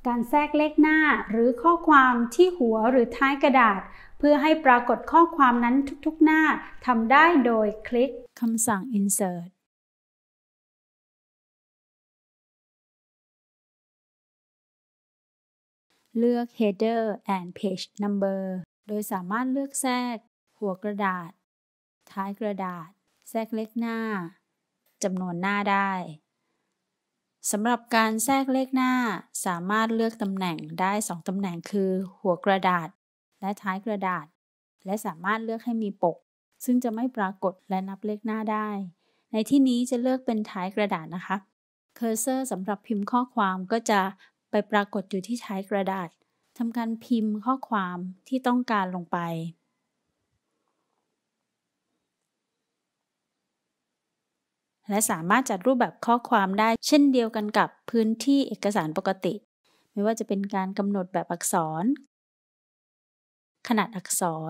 การแทรกเลขหน้าหรือข้อความที่หัวหรือท้ายกระดาษเพื่อให้ปรากฏข้อความนั้นทุกๆหน้าทำได้โดยคลิกคำสั่ง Insert เลือก Header and Page Number โดยสามารถเลือกแทรกหัวกระดาษท้ายกระดาษแทรกเลขหน้าจำนวนหน้าได้สำหรับการแทรกเลขหน้าสามารถเลือกตำแหน่งได้2ตำแหน่งคือหัวกระดาษและท้ายกระดาษและสามารถเลือกให้มีปกซึ่งจะไม่ปรากฏและนับเลขหน้าได้ในที่นี้จะเลือกเป็นท้ายกระดาษนะคะเคอร์เซอร์สำหรับพิมพ์ข้อความก็จะไปปรากฏอยู่ที่ท้ายกระดาษทำการพิมพ์ข้อความที่ต้องการลงไปและสามารถจัดรูปแบบข้อความได้เช่นเดียวกันกับพื้นที่เอกสารปกติไม่ว่าจะเป็นการกำหนดแบบอักษรขนาดอักษร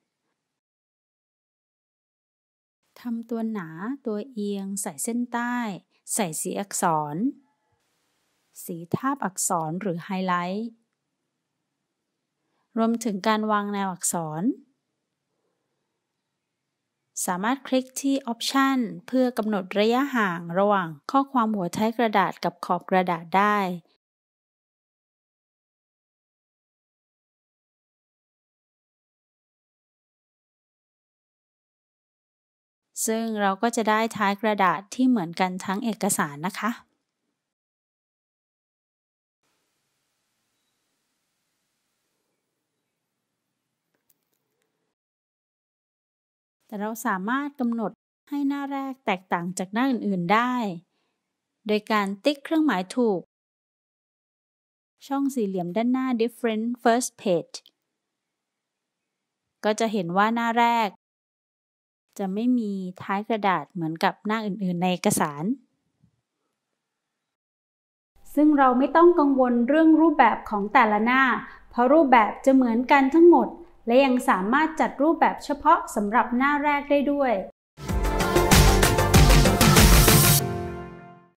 ทำตัวหนาตัวเอียงใส่เส้นใต้ใส่สีอักษรสีทาบอักษรหรือไฮไลท์รวมถึงการวางแนวอักษรสามารถคลิกที่ Option เพื่อกำหนดระยะห่างระหว่างข้อความหัวท้ายกระดาษกับขอบกระดาษได้ซึ่งเราก็จะได้ท้ายกระดาษที่เหมือนกันทั้งเอกสารนะคะแต่เราสามารถกำหนดให้หน้าแรกแตกต่างจากหน้าอื่นๆได้โดยการติ๊กเครื่องหมายถูกช่องสี่เหลี่ยมด้านหน้า Different First Page ก็จะเห็นว่าหน้าแรกจะไม่มีท้ายกระดาษเหมือนกับหน้าอื่นๆในเอกสารซึ่งเราไม่ต้องกังวลเรื่องรูปแบบของแต่ละหน้าเพราะรูปแบบจะเหมือนกันทั้งหมดและยังสามารถจัดรูปแบบเฉพาะสำหรับหน้าแรกได้ด้วย